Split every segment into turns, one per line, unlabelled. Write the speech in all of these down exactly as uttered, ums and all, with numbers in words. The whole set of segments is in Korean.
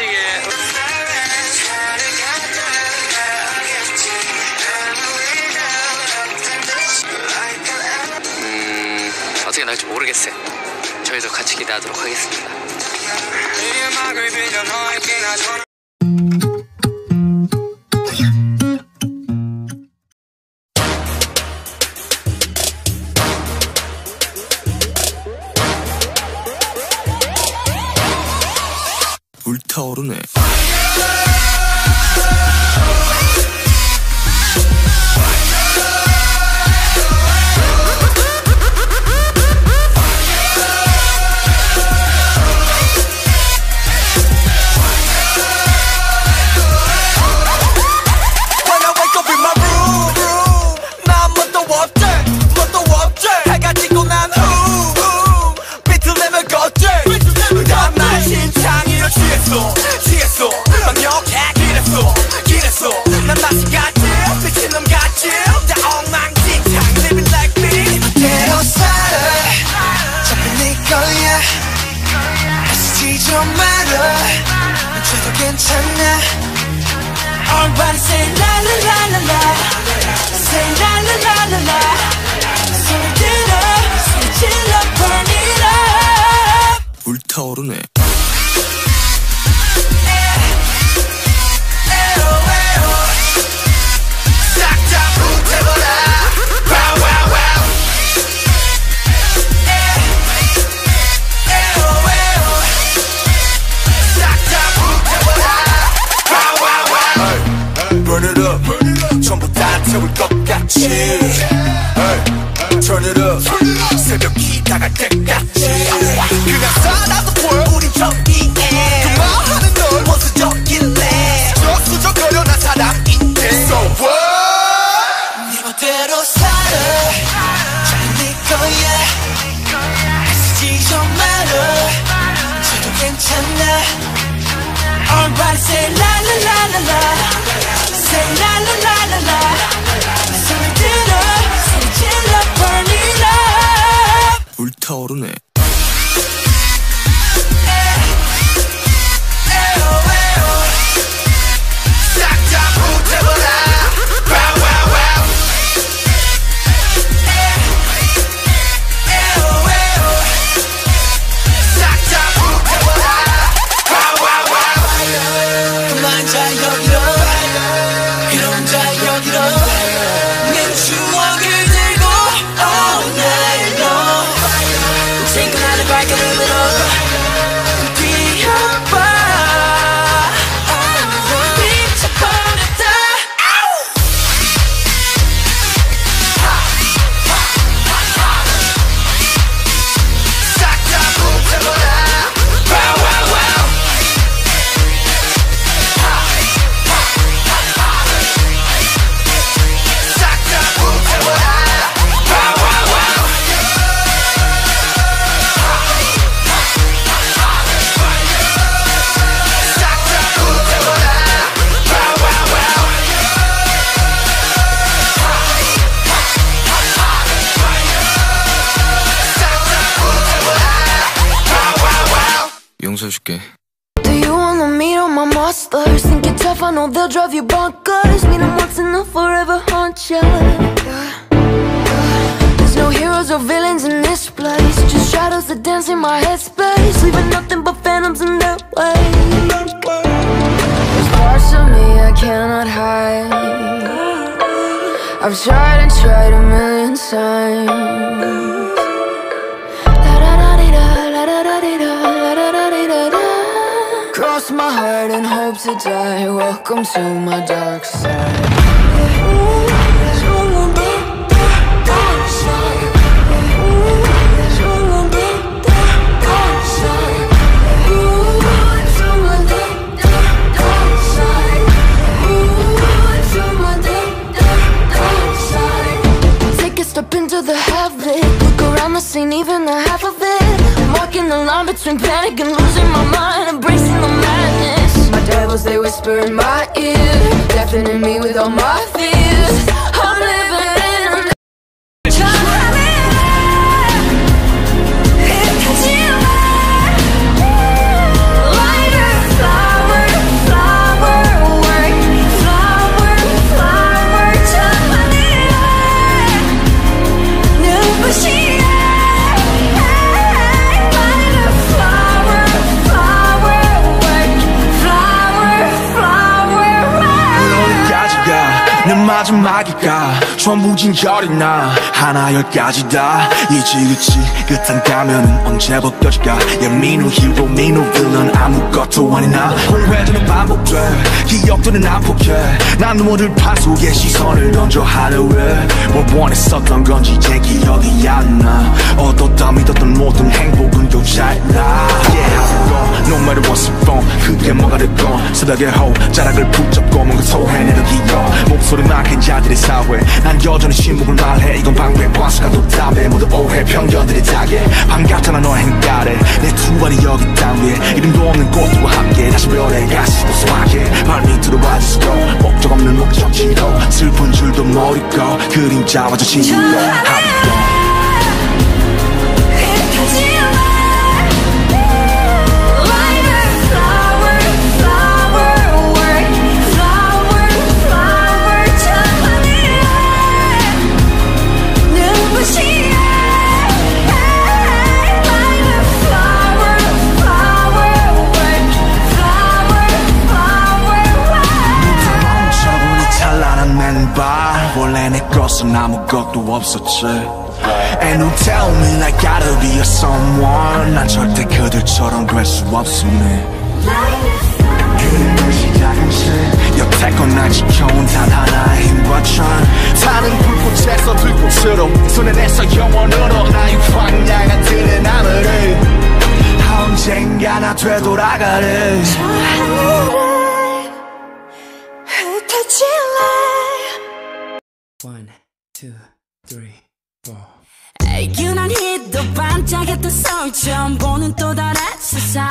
멋지게. 음, 어떻게 날지 모르겠어요. 저희도 같이 기대하도록 하겠습니다.
불타오르네.
Everybody say la la la la la, say la la la la la. 소리 질러, 소리 질러, burn it up.
불타오르네.
Burn it up, 전부 다 태울 것 같이. Turn it up, 새벽이 다갈 때까지. 그냥 살아도 보여 우린 정의해. 그만하는 널 원수적일래. 수적거려 난 사람인데. So what?
네 멋대로 살아, 잘 네 거야. 애쓰지 좀 말아, 저도 괜찮아. Everybody say la la la la la, say la la la la la. 소리 질러, 소리 질러, burn it up.
불타오르네. 용서해줄게.
Do you wanna meet all my monsters? Think you're tough, I know they'll drive you bonkers. Meet them once and they'll forever haunt ya. There's no heroes or villains in this place, just shadows that dance in my headspace, leaving nothing but phantoms in their way. There's parts of me I cannot hide. I've tried and tried a million times. Cross my heart and hope to die. Welcome to my dark side. Take a step into the heaven. Look around the scene, even the half of it. I'm walking the line between panic and losing my mind, embracing the madness. My devils, they whisper in my ear, deafening me with all my fears. I'm living in a lighter flower.
마지막일까 전부 진결이 나 하나 열까지 다 이지그치 끝한 가면은 언제 벗겨질까 Yeah me no hero me no villain 아무것도 아닌 나 공회전은 반복돼 기억들은 안 포기해 난 누구들 파 속에 시선을 던져 하려해 뭘 원했었던 건지 이제 기억이 안 나 얻었다 믿었던 모든 행복은 교차했나 Yeah I go no matter what's wrong 그게 뭐가 됐건 새벽의 호 자락을 붙잡고 뭔가 소해내는 기억 목소리 막힌 자들의 사회 난 여전히 신복을 말해 이건 방패 과수가 또 답해 모두 오해 편견들이 다게 반갑잖아 너의 행가래 내 두 발이 여기 땅 위에 이름도 없는 꽃들과 함께 다시 별에 가시고 소확해 발밑으로 와주시고 목적 없는 목적지도 슬픈 줄도 모르고 그림자와 저 친구가 함께 원래 내 것은 아무것도 없었지 And you tell me I gotta be a someone 난 절대 그들처럼 될 수 없음네 그림을 시작한 채 여태껏 날 지켜온 단 하나의 힘과 천 타는 불꽃에서 들꽃으로 손에 내서 영원으로 나의 황량한 들의 나무를 언젠가 나 되돌아가래
저 하늘을 흩어질래
One, two, three, four.
유난히도 반짝였던 서울 처음 보는 또 다른 세상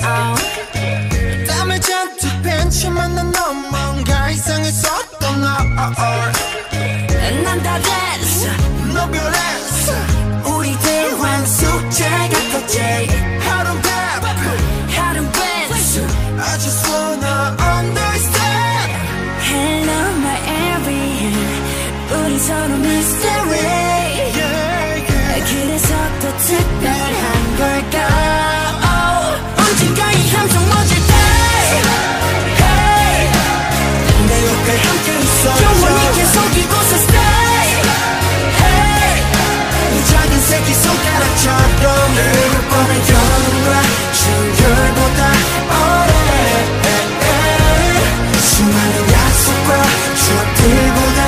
땀을 잔뜩 뺀 채만 난 넌 뭔가 이상했었던 너
난 다 됐어
너 변했어
우리 대화는 숙제 같았지
하루는 배
하루는 뺐어
I just wanna understand
Hello my everything 우리 서로 mystery
yeah, yeah.
그래서 또 특별한 걸까 oh. 언젠가 이 함성 멎을 때 hey.
내 옆에 함께 있어줘
영원히 계속 이곳에 stay hey.
이 작은 새끼 손가락처럼 늘 뻔한 영원과 충혈보다 오래 수많은 약속과 추억들보다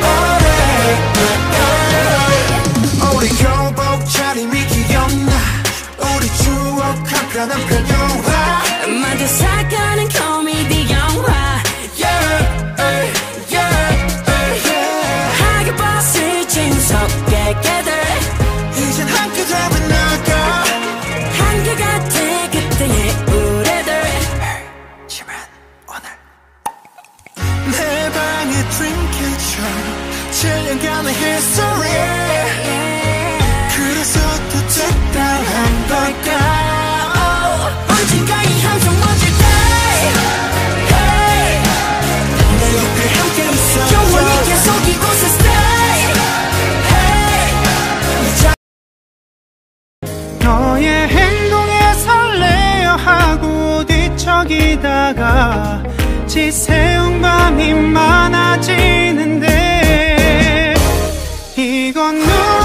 우리 교복 차림이 기억나 우리 추억 한편한 편영화
마주 살가는 코미디 영화
yeah, yeah, yeah, yeah.
하게 벗을 진석의 깨들
이젠 함께 잡은 나가
한계가 돼 그때의 우리들
지만 오늘 내 방의 드림캐쳐 칠 년간의 history 그래서 또 특별한 걸까
oh. 언젠가 이 함성 멎을 때 hey.
내 옆에 함께 있어줘
영원히 계속 이곳에 stay hey.
너의 행동에 설레어 하고 뒤척이다가 지새운 밤이 많아지는데 이건 누